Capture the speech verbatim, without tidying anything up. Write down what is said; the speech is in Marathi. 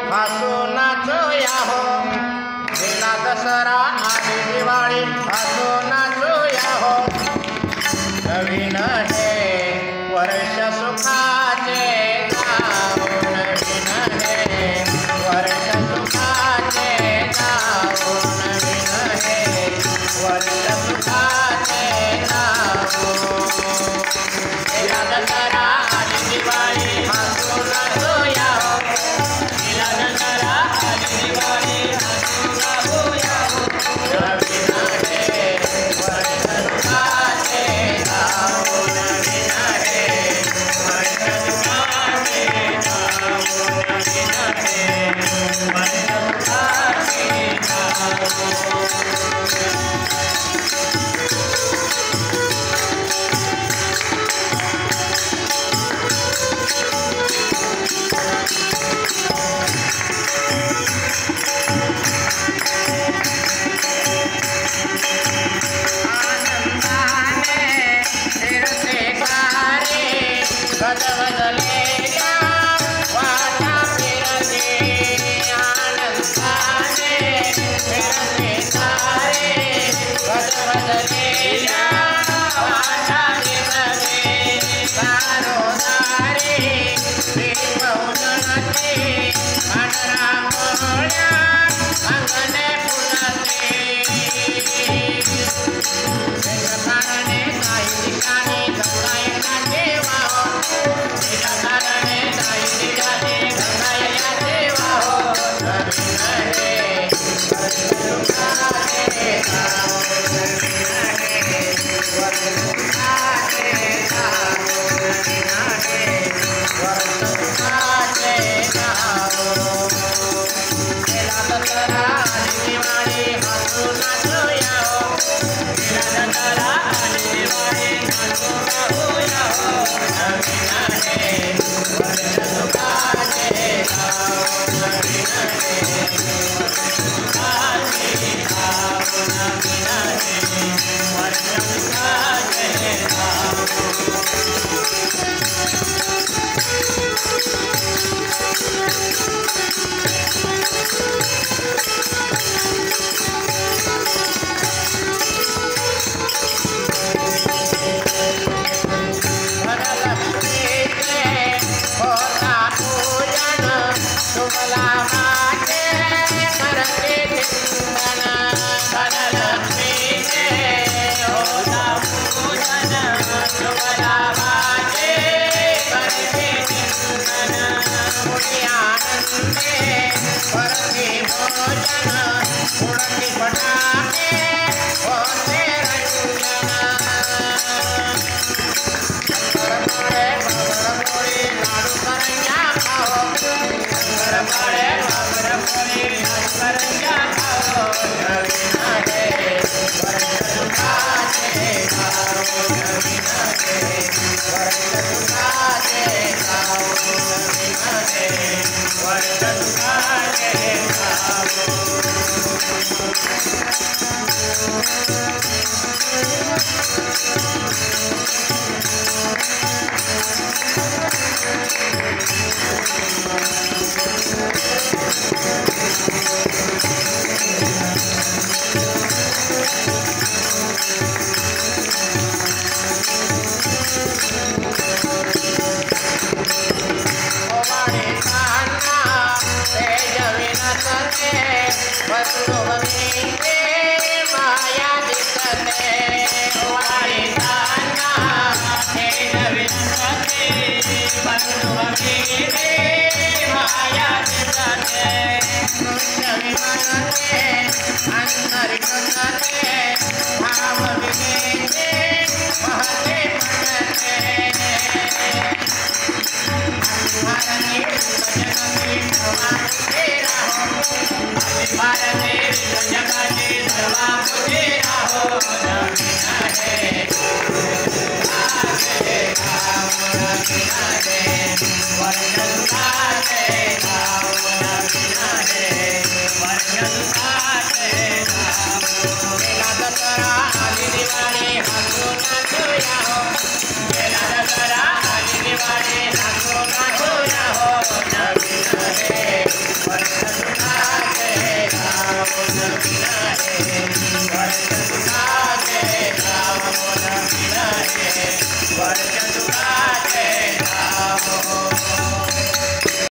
हसू नाचूया हो, गेला दसरा आली दिवाळी हसू नाचूया हो. नवीन हे वर्ष सुखाचे जाओ, नवीन हे वर्ष सुखाचे जाओ, नवीन हे वर्ष सुखाचे जाओ. गेला दसरा आली दिवाळी हसू नाचूया हो, गेला दसरा आली दिवाळी हसू नाचूया हो. नवीन हे वर्ष सुखाचे जाओ, नवीन हे वर्ष सुखाचे जाओ, नवीन हे वर्ष सुखाचे जाओ. गजबजलेल्या वाटा फिरते आनंदाने फिरते तारे, गजबजलेल्या वाटा फिरते दारोदारी दीपउजळते पांढरा मोळ्या अंगणे फुलते. कारणे काही ठिकाणी गंगा येण्याचे वाहो, तिच्या कारणे काही ठिकाणी गंगा येण्याचे वाहो. नवीन हे वर्ष सुखाचे जाओ, नवीन हे वर्ष सुखाचे जाओ, नवीन हे वर्ष सुखाचे जाओ. गेला दसरा आली दिवाळी हसू नाचूया हो, गेला दसरा आली दिवाळी हसू नाचूया हो. नवीन हे वर्ष सुखाचे जाओ, नवीन हे वर्ष सुखाचे जाओ, नवीन हे वर्ष सुखाचे जाओ. धनलक्ष्मीचे होता पूजन, शुभला माते करते चिंतन. धनलक्ष्मीचे होता पूजन, शुभला माते करते चिंतन. मुनी आनंदे करते भोजन, उडती पटाके होते रंजन. शंकरपाळे बाबरपोळी लाडू करंज्या खाओ, शंकरपाळे बाबरपोळी लाडू करंज्या खाओ. नवीन हे वर्ष सुखाचे जाओ, नवीन हे वर्ष सुखाचे जाओ, नवीन हे वर्ष सुखाचे जाओ. माया दिसते माया दिसते अंतर कसते भाव विनेचे महते म्हणते. भारती जगती सर्वा तुझे राहो, भारती जगती सर्वा तुझे राहो. नवीन हे सुखाचे जाओ, नवीन हे वर्ष जमीन है